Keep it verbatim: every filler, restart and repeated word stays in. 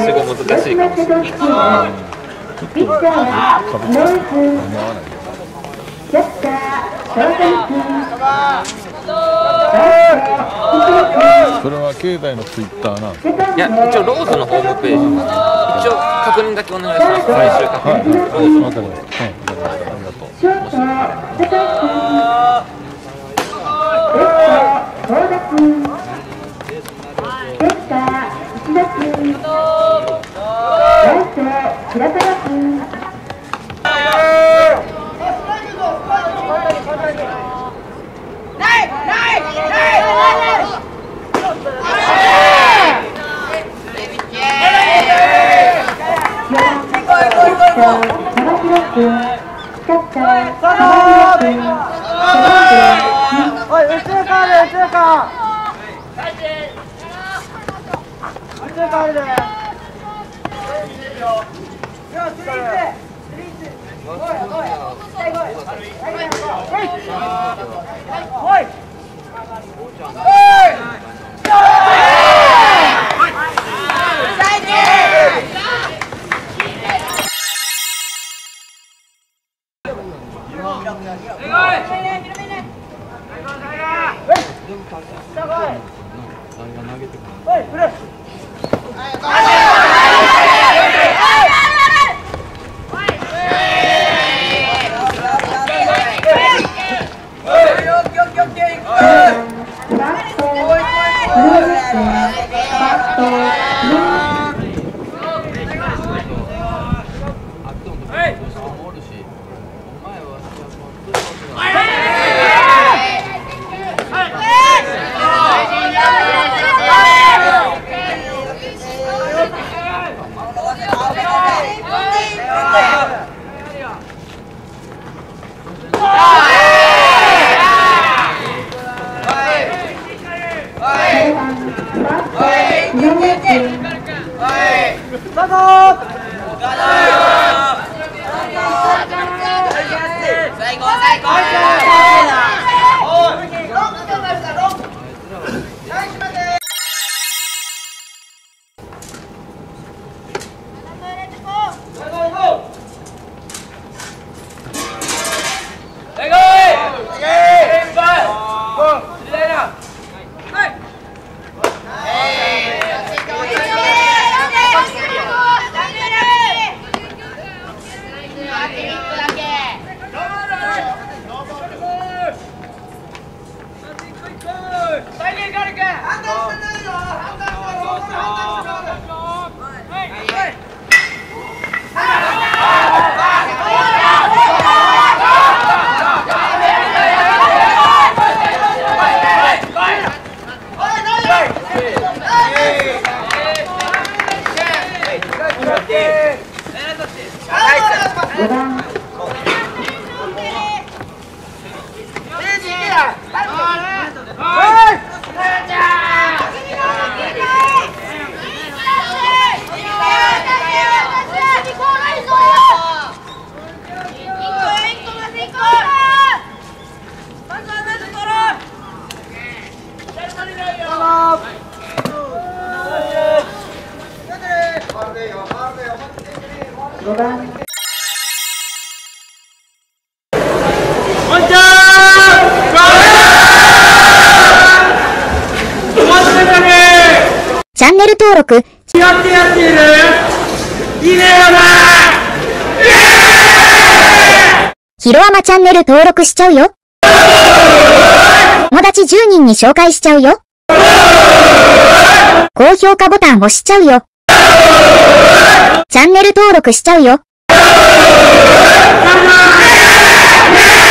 種が難しいかもしれない。 ピッチャーはノイズ、キャッチャー、ショートミス、 それは経済のツイッターなんですか？ いや、一応ローズのホームページ、一応確認だけお願いします。最終確認。ローズの。 わかりました。はい、わかりました。ありがとう。 ショート、高橋レフト、高田君、センター、石田君、ライト、平川君。 おい、宇宙カード、宇宙カー宇宙カードでおいごばんチャンネル登録やってやっているいいねよなヒロアマチャンネル登録しちゃうよ。友達じゅうにんに紹介しちゃうよ。高評価ボタン押しちゃうよ。チャンネル登録しちゃうよ。